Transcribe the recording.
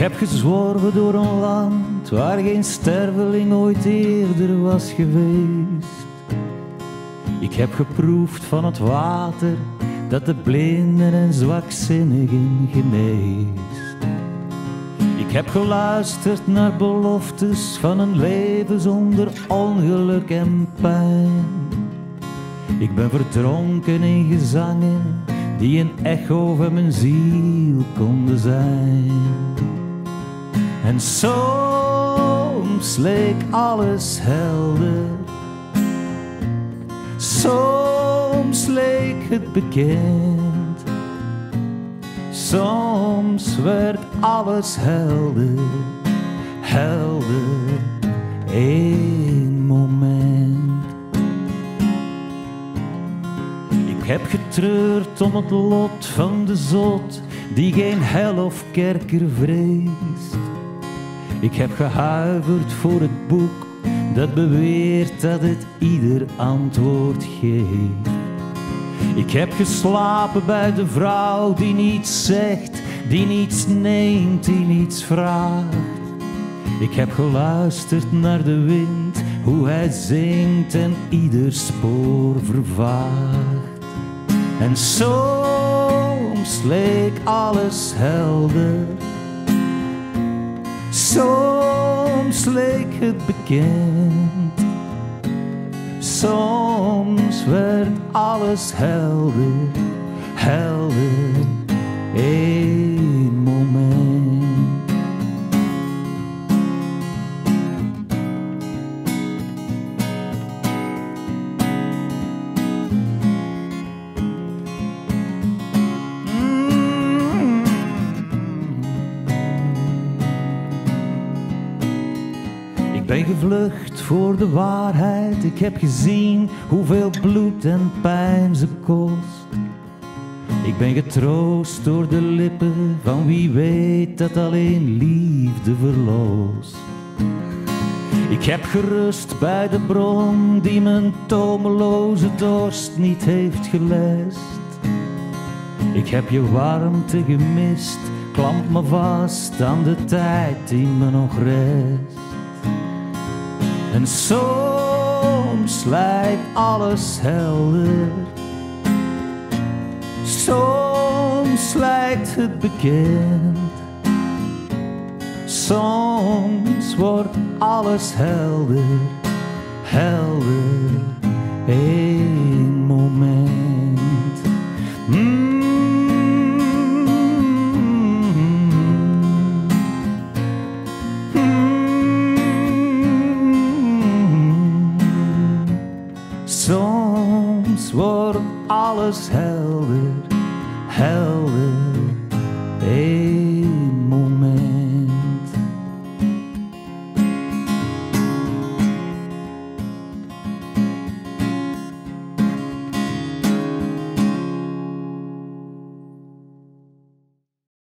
heb gezworven door een land waar geen sterveling ooit eerder was geweest. Ik heb geproefd van het water dat de blinden en zwakzinnigen geneest. Ik heb geluisterd naar beloftes van een leven zonder ongeluk en pijn. Ik ben verdronken in gezangen die een echo van mijn ziel konden zijn. En soms leek alles helder, soms leek het bekend, soms werd alles helder, helder, één moment. Ik heb getreurd om het lot van de zot die geen hel of kerker vreest. Ik heb gehuiverd voor het boek dat beweert dat het ieder antwoord geeft. Ik heb geslapen bij de vrouw die niets zegt, die niets neemt, die niets vraagt. Ik heb geluisterd naar de wind, hoe hij zingt en ieder spoor vervaagt. En soms leek alles helder, soms leek het bekend, soms werd alles helder, helder, één moment. Ik ben gevlucht voor de waarheid, ik heb gezien hoeveel bloed en pijn ze kost. Ik ben getroost door de lippen van wie weet dat alleen liefde verlost. Ik heb gerust bij de bron die mijn tomeloze dorst niet heeft gelest. Ik heb je warmte gemist, klamp me vast aan de tijd die me nog rest. En soms lijkt alles helder, soms lijkt het bekend, soms wordt alles helder, helder, één moment. Soms wordt alles helder, helder,